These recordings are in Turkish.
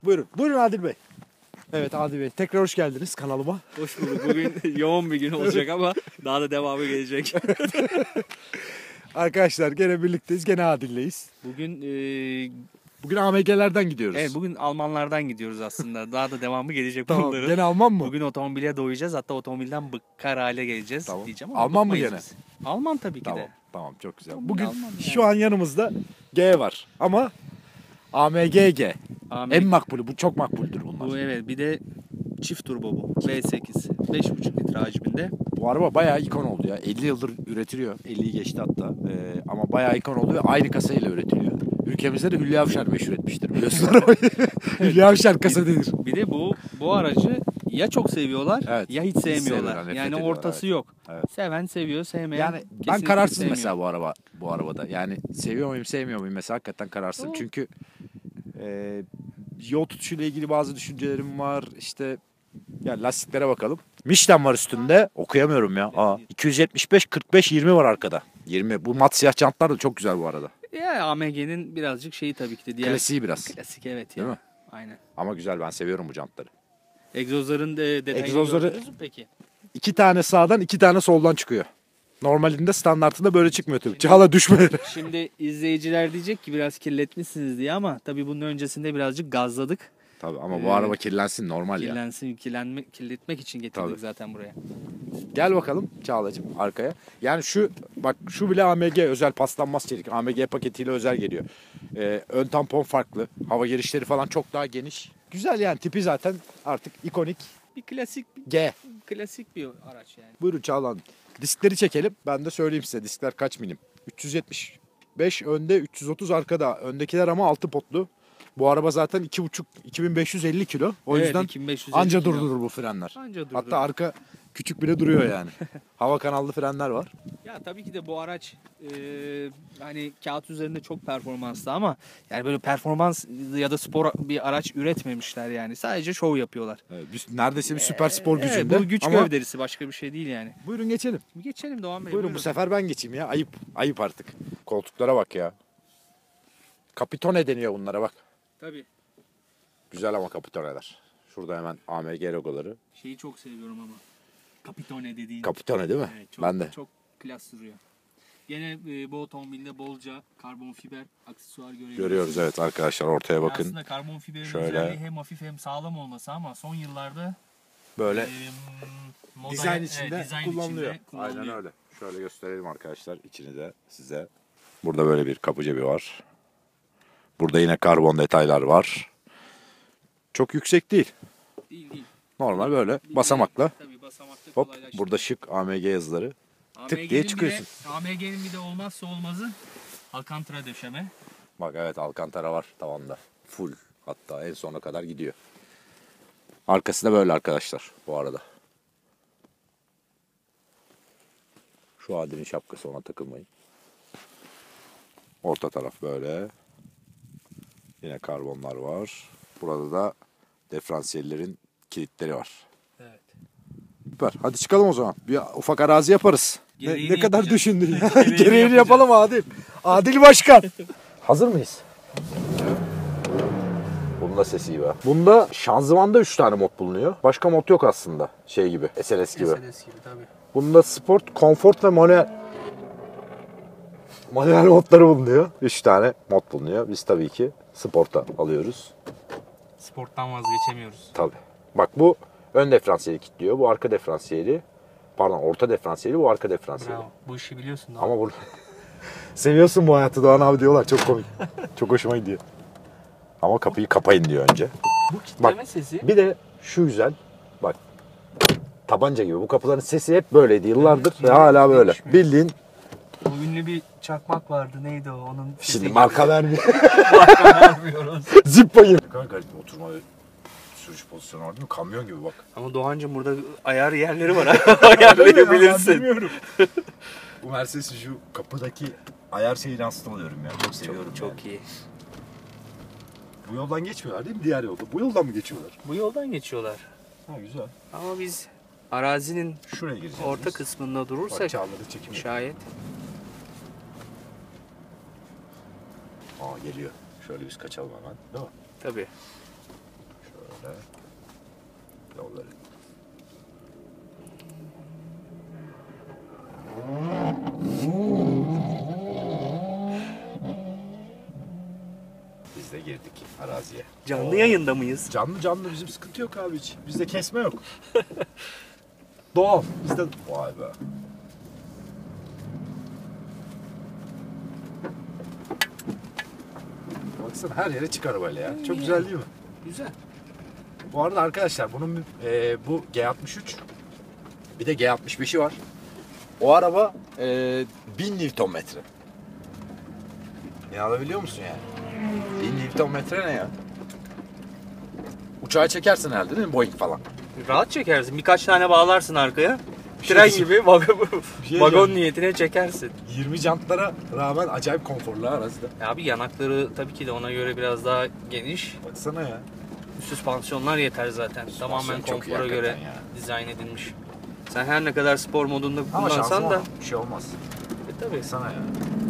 Buyurun. Buyurun Adil Bey. Evet Adil Bey. Tekrar hoş geldiniz kanalıma. Hoş bulduk. Bugün yoğun bir gün olacak ama daha da devamı gelecek. Arkadaşlar gene birlikteyiz. Gene Adil'leyiz. Bugün AMG'lerden gidiyoruz. evet, bugün Almanlardan gidiyoruz aslında. Daha da devamı gelecek Tamam. bunların. Gene Alman mı? Bugün otomobile doyacağız. Hatta otomobilden bıkkar hale geleceğiz Tamam. diyeceğim ama Alman mı bıkmayız gene? biz. Alman tabii ki Tamam. de. Tamam çok güzel. Tamam, Bugün Alman şu an yanımızda G var. Ama AMG G. AMG. En makbulü. Bu çok makbuldür bunlar. Bu evet, bir de çift turbo bu. V8. 5,5 litre hacminde. Bu araba bayağı ikon oldu ya. 50 yıldır üretiliyor. 50'yi geçti hatta. Ama bayağı ikon oldu ve aynı kasayla üretiliyor. Ülkemizde de Hülya Avşar meşhur etmiştir biliyorsun arabayı. Hülya Avşar kasa denir. Bir de bu aracı ya çok seviyorlar Evet. ya hiç sevmiyorlar. sevmiyorlar, nefret Yani ediyorlar, ortası evet. yok. Evet. Seven seviyor, sevmeyen Yani ben kesinlikle kararsızım sevmiyor. mesela bu arabada. Yani seviyor muyum sevmiyor muyum mesela hakikaten kararsızım. Doğru. Çünkü yol tutuşuyla ilgili bazı düşüncelerim var. İşte ya lastiklere bakalım. Michelin var üstünde. Okuyamıyorum ya. 275 45 20 var arkada. 20. Bu mat siyah jantlar da çok güzel bu arada. Ya AMG'nin birazcık şeyi tabii ki de diğer Klasiği biraz. klasik evet ya. Değil mi? Aynen. Ama güzel, ben seviyorum bu jantları. Egzozların detayını Egzozları- gördünüz mü peki? 2 tane sağdan 2 tane soldan çıkıyor. Normalinde standartında böyle çıkmıyor tabii. Çağla düşme. Şimdi izleyiciler diyecek ki biraz kirletmişsiniz diye ama tabii bunun öncesinde birazcık gazladık. Tabii ama bu araba kirlensin normal ya. Kirletmek için getirdik Tabii. zaten buraya. Gel bakalım Çağla'cığım arkaya. Yani şu bile AMG özel paslanmaz çelik. AMG paketiyle özel geliyor. Ön tampon farklı. Hava girişleri falan çok daha geniş. Güzel yani, tipi zaten artık ikonik. Bir klasik G. bir araç yani. Buyurun Çağla Hanım. Diskleri çekelim. Ben de söyleyeyim size diskler kaç milim. 375 önde, 330 arkada. Öndekiler ama 6 potlu. Bu araba zaten 2,5 2550 kilo. O Evet, yüzden 2550 anca kilo. durdurur bu frenler. Anca durdurur. Hatta arka küçük bile duruyor yani. Hava kanallı frenler var. Ya tabii ki de bu araç hani kağıt üzerinde çok performanslı ama yani böyle performans ya da spor bir araç üretmemişler yani. Sadece şov yapıyorlar. Evet, neredeyse bir süper spor Evet, gücünde. bu güç Ama gövderisi, başka bir şey değil yani. buyurun geçelim. Bir geçelim Doğan Bey. Buyurun bu sefer ben geçeyim ya. Ayıp. Ayıp artık. Koltuklara bak ya. Capitone deniyor bunlara bak. Tabii. Güzel ama Capitone'ler. Şurada hemen AMG logoları. Şeyi çok seviyorum ama. Capitone dediğin. Capitone değil mi? Evet, çok, Ben de. Çok klas duruyor. Yine bu otomobilde bolca karbon fiber aksesuar Görüyoruz evet arkadaşlar, ortaya bakın. Aslında karbon fiberin Şöyle. özelliği hem hafif hem sağlam olması ama son yıllarda Böyle moda- dizayn içinde evet, dizayn kullanılıyor. içinde kullanılıyor. Aynen öyle. Şöyle gösterelim arkadaşlar içini de size. Burada böyle bir kapı cebi var. Burada yine karbon detaylar var. Çok yüksek değil. Değil. Normal böyle Bir basamakla. de, tabii basamakta Hop kolaylaştırıyor. burada şık AMG yazıları. tık diye AMG'nin çıkıyorsun. AMG'nin bir de olmazsa olmazı Alcantara döşeme. Bak evet, Alcantara var tavanda. Full, hatta en sona kadar gidiyor. Arkası da böyle arkadaşlar bu arada. Şu Adil'in şapkası, ona takılmayın. Orta taraf böyle. Yine karbonlar var. Burada da diferansiyellerin kilitleri var. Evet. Süper. Hadi çıkalım o zaman. Bir ufak arazi yaparız. Ne Gereğini kadar yapacağız. düşündün ya. Gereğini Gereğini yapacağız. yapalım Adil. Adil Başkan. Hazır mıyız? Bunda sesi iyi be. Bunda şanzımanda 3 tane mod bulunuyor. Başka mod yok aslında. Şey gibi. SLS gibi. SLS gibi tabii. Bunda sport, konfort ve manuel modları bulunuyor. 3 tane mod bulunuyor. Biz tabii ki sporta alıyoruz. Sporttan vazgeçemiyoruz. Tabii. Bak bu ön diferansiyeli kilitliyor. Bu arka diferansiyeli. Pardon, orta diferansiyeli, bu arka diferansiyeli. Bravo. Bu işi biliyorsun. Ama bunu seviyorsun bu hayatı Doğan abi diyorlar. Çok komik. Çok hoşuma gidiyor. Ama kapıyı kapayın diyor önce. Bu kitleme sesi. Bir de şu güzel. Bak. Tabanca gibi. Bu kapıların sesi hep böyleydi yıllardır ve hala böyle. değişmiyor. Bildiğin. O ünlü bir çakmak vardı. Neydi o? Onun sesi Şimdi gibi. marka vermiyor. Marka vermiyoruz. Zippayı. Ne kadar garip bir oturma ve sürüş pozisyonu var değil mi? Kamyon gibi bak. Ama Doğancığım burada ayar yerleri var. Ayarlayabilirsin. Bilmiyorum. Bu Mercedes'in şu kapıdaki ayar şeyini hasta alıyorum ya. Çok seviyorum. Çok iyi. Bu yoldan geçmiyorlar değil mi? Diğer yolda. Bu yoldan mı geçiyorlar? Bu yoldan geçiyorlar. Ha güzel. Ama biz arazinin Şuraya gireceğiz. orta biz. kısmında Bak durursak Çağla'da çekim yapıyor. şayet. Aa geliyor. Şöyle biz kaçalım hemen. Değil mi? Tabii. Şöyle. Yolları. Biz de girdik araziye. Canlı yayında mıyız? Canlı bizim sıkıntı yok abi hiç. Bizde kesme yok. Doğal. Bizde... Vay be. Baksana her yere çık arabayla ya. Çok güzel değil mi? Güzel. Bu arada arkadaşlar bunun bu G63 bir de G65'i var. O araba 1000 Nm. Ne alabiliyor musun yani? 1000 Nm ne ya? Uçağı çekersin herhalde değil mi? Boeing falan. Rahat çekersin. Birkaç tane bağlarsın arkaya. şey Tren diyeceğim. gibi vagon diyeceğim. niyetine çekersin. 20 jantlara rağmen acayip konforlu arasında. Abi yanakları tabii ki de ona göre biraz daha geniş. Baksana ya. Süspansiyonlar yeter zaten. Tamamen çok iyi konfora göre hakikaten ya. dizayn edilmiş. Sen her ne kadar spor modunda Ama kullansan şanzıman da bir şey olmaz. tabii. Baksana ya.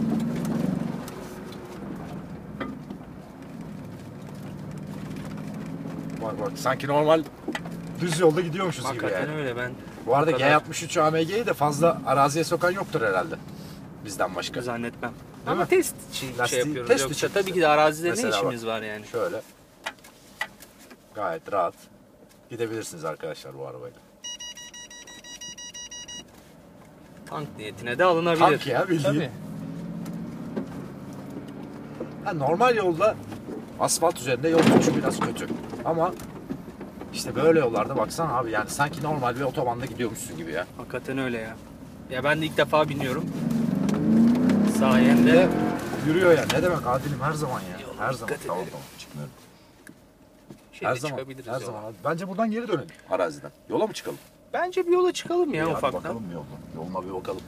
Bak sanki normal düz yolda gidiyormuşuz gibi Hakikaten yani. öyle ben Bu arada o kadar G63 AMG'yi de fazla araziye sokan yoktur herhalde. Bizden başka. zannetmem. Değil Ama mi? test için Lastiği yapıyoruz. test Yoksa için tabii ki de arazide ne Mesela işimiz var yani. Şöyle. Gayet rahat gidebilirsiniz arkadaşlar bu arabayla. Tank niyetine de alınabilir. Tank ya bildiğin. Tabii. Ha, normal yolda asfalt üzerinde yol tutuşu biraz kötü. Ama işte böyle yollarda baksana abi yani sanki normal bir otobanda gidiyormuşsun gibi ya. Hakikaten öyle ya. Ya ben de ilk defa biniyorum. Bir Sayende. de yürüyor ya. Ne demek Adil'im her zaman ya. Yola Her zaman. dikkat Tamam edelim. tamam çıkmıyorum. Şeyde Her zaman. çıkabiliriz Her yola. zaman. Bence buradan geri dönelim araziden. Yola mı çıkalım? Bence bir yola çıkalım ya İyi, hadi ufaktan. bakalım bir yoluna. Yoluna bir bakalım.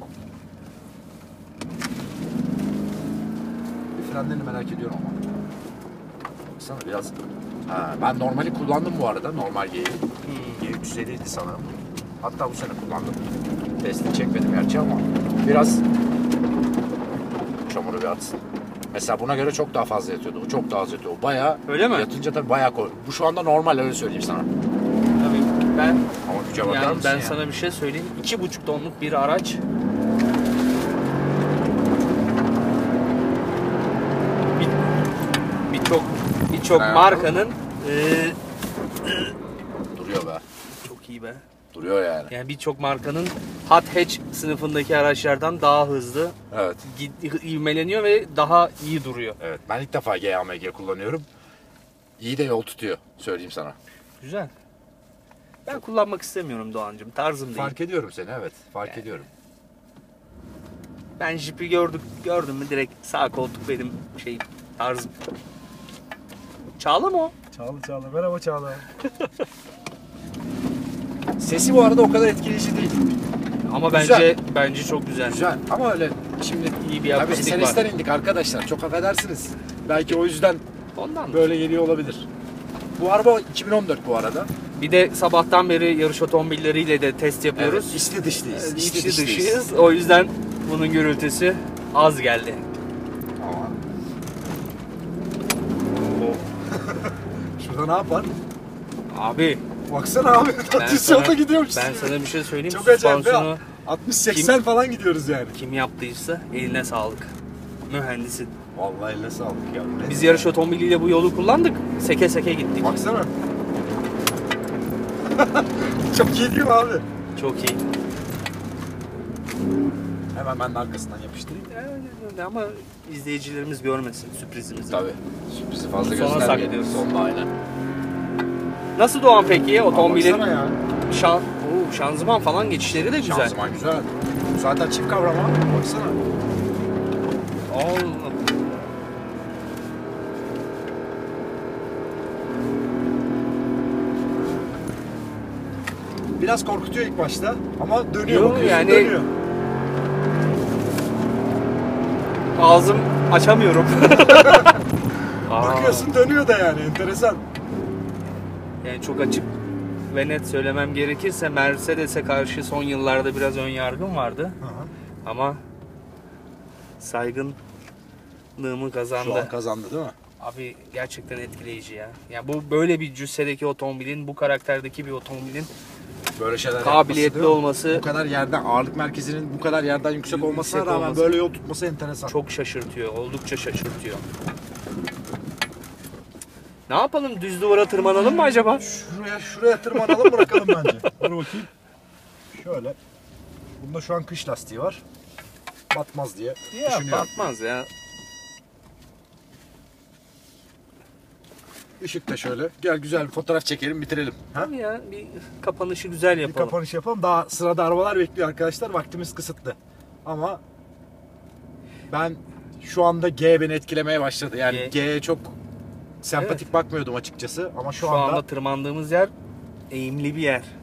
Bir frenlerini merak ediyorum ama. Baksana biraz. Ha, ben normali kullandım bu arada. Normal G'yi. G350 idi sanırım. Hatta bu sene kullandım. Testini çekmedim gerçi ama biraz çamuru bir atsın. Mesela buna göre çok daha fazla yatıyordu. Bu çok daha az yatıyor. Bayağı Öyle mi? yatınca tabii bayağı bu şu anda normal öyle söyleyeyim sana. Tabii ben Ama güce bakar yani mısın ben ya? sana bir şey söyleyeyim. 2,5 tonluk bir araç. Birçok Ha, markanın Duruyor be. çok iyi be. Duruyor yani. Yani birçok markanın hot hatch sınıfındaki araçlardan daha hızlı Evet. ivmeleniyor ve daha iyi duruyor. Evet. Ben ilk defa GAMG kullanıyorum. İyi de yol tutuyor. Söyleyeyim sana. Güzel. Ben kullanmak istemiyorum Doğancığım. Tarzım değil. Fark ediyorum seni evet. Fark ediyorum. Ben Jeep'i gördüm mü direkt sağ koltuk benim tarzım. Çağla mı o? Çağla. Merhaba Çağla. Sesi bu arada o kadar etkileyici değil. Ama Güzel. bence çok güzel. Güzel ama öyle şimdi İyi bir tabii akustik var. SLS'ten indik arkadaşlar. Çok affedersiniz. Belki o yüzden Ondan böyle geliyor olabilir. Bu araba 2014 bu arada. Bir de sabahtan beri yarış otomobilleriyle de test yapıyoruz. Evet, içli dışlıyız. İçli dışıyız. O yüzden bunun gürültüsü az geldi. Ama. Şurada ne yapar? Abi Baksana abi. Düz yolda gidiyormuş. ben sana bir şey söyleyeyim. Çok acayip Süspansiyonu ya. 60-80 falan gidiyoruz yani. kim yaptıysa eline sağlık. Mühendisin. Vallahi eline sağlık ya. Biz yarış otomobiliyle bu yolu kullandık. Seke seke gittik. Baksana. Çok iyi değil mi abi? Çok iyi. Hemen ben de arkasından yapıştırayım. Ama izleyicilerimiz görmesin sürprizimizi. Tabii. Sürprizi fazla Sona göstermeyelim. saklıyoruz. Sonda aynen. Nasıl Doğan peki? Otomobilin Baksana ya. şanzıman falan geçişleri de güzel. Şanzıman güzel. Bu zaten çift kavrama. Baksana. Allah. Biraz korkutuyor ilk başta ama dönüyor. Yo, Bakıyorsun yani- dönüyor. Ağzım açamıyorum. Bakıyorsun dönüyor da yani enteresan. Yani çok açık ve net söylemem gerekirse Mercedes'e karşı son yıllarda biraz ön yargım vardı. Ama saygınlığımı kazandı. Şu an kazandı değil mi? Abi gerçekten etkileyici ya. Ya bu böyle bir cüssedeki otomobilin, bu karakterdeki bir otomobilin Böyle şeyler kabiliyetli yapması, olması bu kadar yerden, ağırlık merkezinin bu kadar yerden yüksek olmasına Yüksek rağmen olması. böyle yol tutması enteresan. çok şaşırtıyor. Oldukça şaşırtıyor. Ne yapalım? Düz duvara tırmanalım mı acaba? Şuraya tırmanalım, bırakalım bence. Dur bakayım. Şöyle. Bunda şu an kış lastiği var. Batmaz diye Ya düşünüyorum. batmaz ya. Işık da şöyle. Gel güzel bir fotoğraf çekelim, bitirelim. Ha? Tabii ya, bir kapanışı güzel Bir yapalım. kapanış yapalım. Daha sırada arabalar bekliyor arkadaşlar. Vaktimiz kısıtlı. Ama ben şu anda G beni etkilemeye başladı. Yani G'ye çok sempatik bakmıyordum açıkçası. Ama Şu anda tırmandığımız yer eğimli bir yer.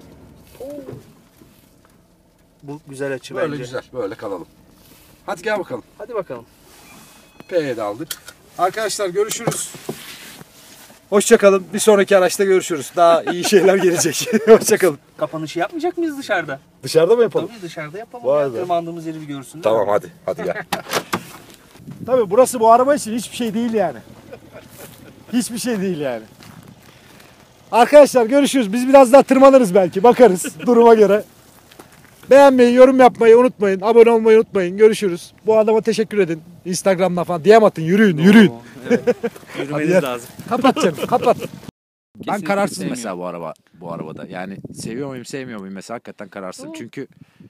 Bu güzel açı böyle bence. güzel. Böyle kalalım. Hadi gel bakalım. Hadi bakalım. P'ye de aldık. Arkadaşlar görüşürüz. Hoşçakalın. Bir sonraki araçta görüşürüz. Daha iyi şeyler gelecek. Hoşçakalın. Kapanışı yapmayacak mıyız dışarıda? Dışarıda mı yapalım? Tabii dışarıda yapalım. Vay Ya. be. Tırmandığımız yeri bir görsünler. Tamam hadi. Hadi gel. Tabii burası bu araba için hiçbir şey değil yani. Hiçbir şey değil yani. Arkadaşlar görüşürüz. Biz biraz daha tırmanırız belki. Bakarız duruma göre. Beğenmeyi, yorum yapmayı unutmayın. Abone olmayı unutmayın. Görüşürüz. Bu adama teşekkür edin. Instagram'dan falan. DM atın. Yürüyün. Yürüyün. Oo, evet. Yürümeniz Hadi lazım. Kapat canım. Kapat. Ben Kesinlikle kararsız sevmiyorum. mesela bu arabada. Yani seviyor muyum, sevmiyor muyum mesela hakikaten kararsızım. Çünkü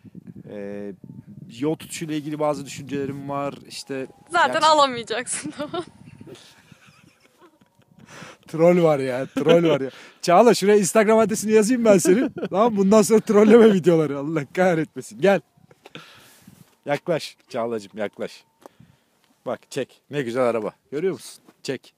yol tutuşuyla ilgili bazı düşüncelerim var. İşte Zaten alamayacaksın. troll var ya, troll var ya. Çağla şuraya Instagram adresini yazayım ben senin. Tamam, bundan sonra trolleme videoları. Allah kahretmesin. Gel. Yaklaş Çağlacığım, yaklaş. Bak çek. Ne güzel araba. Görüyor musun? Çek.